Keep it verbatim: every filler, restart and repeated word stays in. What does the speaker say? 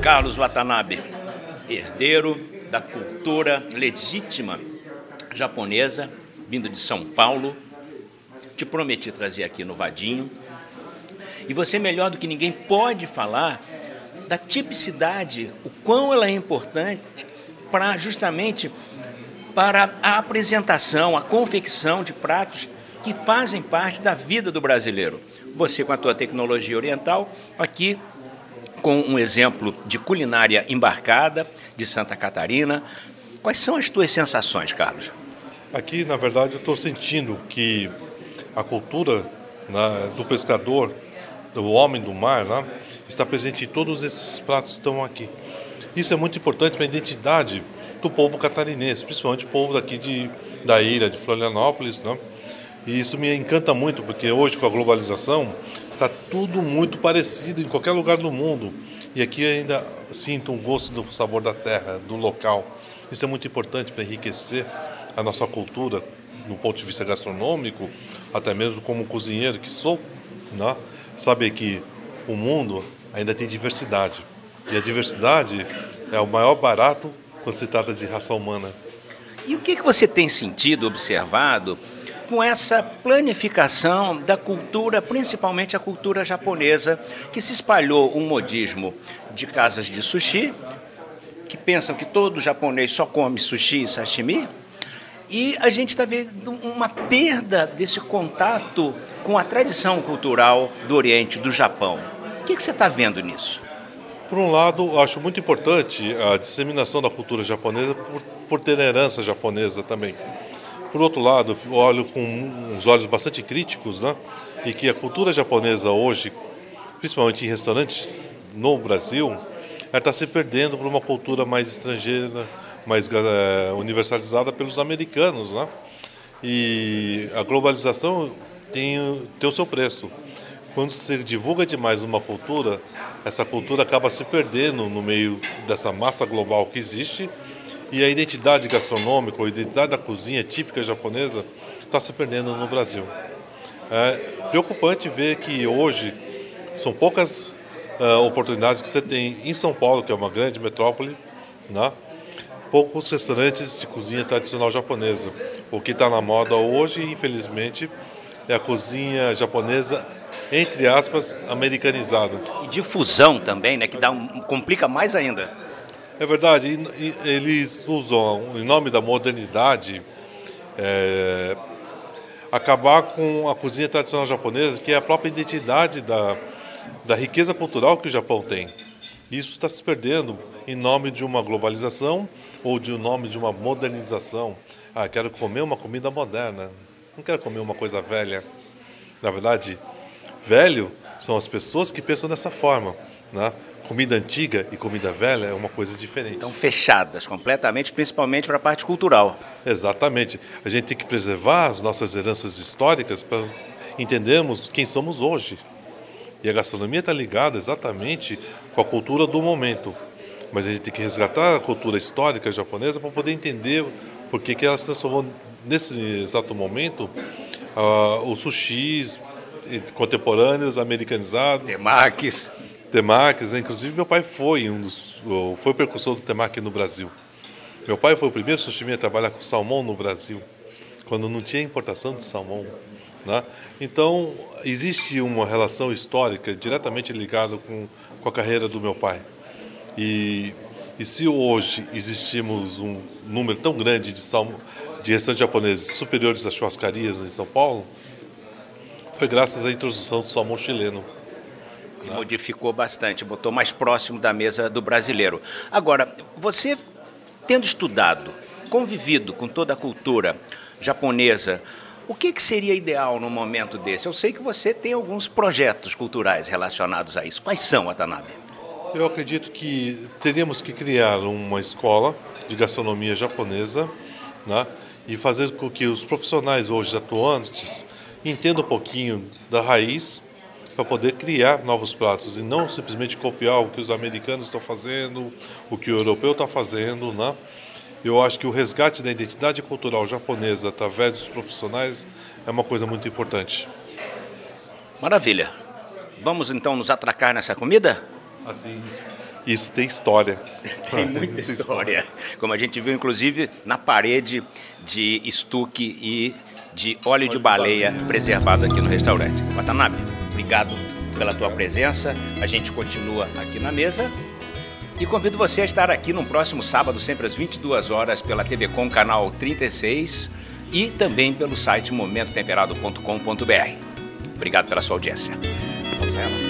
Carlos Watanabe, herdeiro da cultura legítima japonesa, vindo de São Paulo. Te prometi trazer aqui no Vadinho. E você, melhor do que ninguém, pode falar da tipicidade, o quão ela é importante para justamente para a apresentação, a confecção de pratos que fazem parte da vida do brasileiro. Você, com a tua tecnologia oriental, aqui com um exemplo de culinária embarcada de Santa Catarina. Quais são as tuas sensações, Carlos? Aqui, na verdade, eu estou sentindo que a cultura, né, do pescador, do homem do mar, né, está presente em todos esses pratos que estão aqui. Isso é muito importante para a identidade do povo catarinense, principalmente o povo daqui de, da ilha de Florianópolis, né? E isso me encanta muito, porque hoje, com a globalização, está tudo muito parecido em qualquer lugar do mundo. E aqui ainda sinto um gosto do sabor da terra, do local. Isso é muito importante para enriquecer a nossa cultura, do ponto de vista gastronômico, até mesmo como cozinheiro que sou, né? Saber que o mundo ainda tem diversidade. E a diversidade é o maior barato quando se trata de raça humana. E o que, que você tem sentido, observado, com essa planificação da cultura, principalmente a cultura japonesa, que se espalhou um modismo de casas de sushi, que pensam que todo japonês só come sushi e sashimi, e a gente está vendo uma perda desse contato com a tradição cultural do Oriente, do Japão. O que, que você está vendo nisso? Por um lado, acho muito importante a disseminação da cultura japonesa por, por ter herança japonesa também. Por outro lado, eu olho com uns olhos bastante críticos, né? E que a cultura japonesa hoje, principalmente em restaurantes no Brasil, ela está se perdendo por uma cultura mais estrangeira, mais é, universalizada pelos americanos, né? E a globalização tem, tem o seu preço. Quando se divulga demais uma cultura, essa cultura acaba se perdendo no meio dessa massa global que existe, e a identidade gastronômica, a identidade da cozinha típica japonesa está se perdendo no Brasil. É preocupante ver que hoje são poucas uh, oportunidades que você tem em São Paulo, que é uma grande metrópole, né? Poucos restaurantes de cozinha tradicional japonesa. O que está na moda hoje, infelizmente, é a cozinha japonesa, entre aspas, americanizada. E difusão também, né, que dá um, complica mais ainda. É verdade, e, e, eles usam, em nome da modernidade, é, acabar com a cozinha tradicional japonesa, que é a própria identidade da, da riqueza cultural que o Japão tem. Isso está se perdendo em nome de uma globalização ou de um nome de uma modernização. Ah, quero comer uma comida moderna, não quero comer uma coisa velha. Na verdade, velho são as pessoas que pensam dessa forma, né? Comida antiga e comida velha é uma coisa diferente. Estão fechadas completamente, principalmente para a parte cultural. Exatamente. A gente tem que preservar as nossas heranças históricas para entendermos quem somos hoje. E a gastronomia está ligada exatamente com a cultura do momento. Mas a gente tem que resgatar a cultura histórica japonesa para poder entender por que, que ela se transformou, nesse exato momento, uh, os sushis contemporâneos, americanizados. Temakis. Temakis, né? Inclusive meu pai foi um dos, foi o precursor do temaki no Brasil. Meu pai foi o primeiro sushi a trabalhar com salmão no Brasil, quando não tinha importação de salmão, né? Então, existe uma relação histórica diretamente ligada com, com a carreira do meu pai. E, e se hoje existimos um número tão grande de, salmo, de restaurantes japoneses superiores às churrascarias em São Paulo, foi graças à introdução do salmão chileno. E modificou bastante, botou mais próximo da mesa do brasileiro. Agora, você tendo estudado, convivido com toda a cultura japonesa, o que, que seria ideal num momento desse? Eu sei que você tem alguns projetos culturais relacionados a isso. Quais são, Watanabe? Eu acredito que teríamos que criar uma escola de gastronomia japonesa, né, e fazer com que os profissionais hoje atuantes entendam um pouquinho da raiz para poder criar novos pratos e não simplesmente copiar o que os americanos estão fazendo, o que o europeu está fazendo, né? Eu acho que o resgate da identidade cultural japonesa através dos profissionais é uma coisa muito importante. Maravilha. Vamos então nos atracar nessa comida? Assim, Isso tem história. Tem muita história. Como a gente viu, inclusive, na parede de estuque e de óleo de baleia preservado aqui no restaurante. Watanabe, obrigado pela tua presença. A gente continua aqui na mesa. E convido você a estar aqui no próximo sábado, sempre às vinte e duas horas, pela T V Com, canal trinta e seis, e também pelo site momento temperado ponto com ponto br. Obrigado pela sua audiência. Vamos a ela.